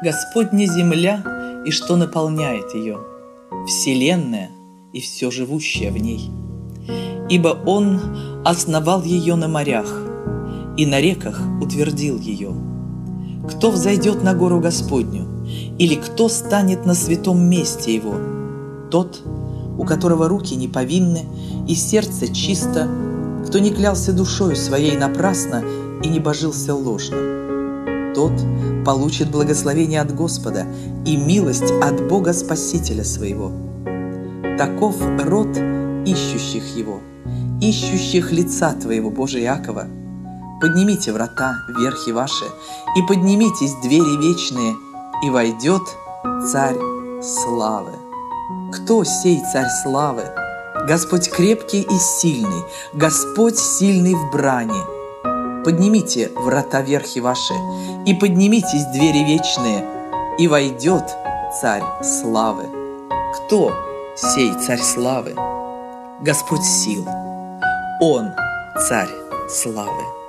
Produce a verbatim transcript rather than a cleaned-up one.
Господня земля и что наполняет ее, вселенная и все живущее в ней. Ибо Он основал ее на морях, и на реках утвердил ее. Кто взойдет на гору Господню, или кто станет на святом месте Его? Тот, у которого руки не повинны и сердце чисто, кто не клялся душою своей напрасно и не божился ложно. Тот получит благословение от Господа и милость от Бога Спасителя своего. Таков род ищущих Его, ищущих лица Твоего, Боже Иакова. Поднимите врата, верхи ваши, и поднимитесь двери вечные, и войдет Царь славы. Кто сей Царь славы? Господь крепкий и сильный, Господь сильный в брани. Поднимите врата верхи ваши, и поднимитесь двери вечные, и войдет Царь славы. Кто сей Царь славы? Господь сил, Он Царь славы.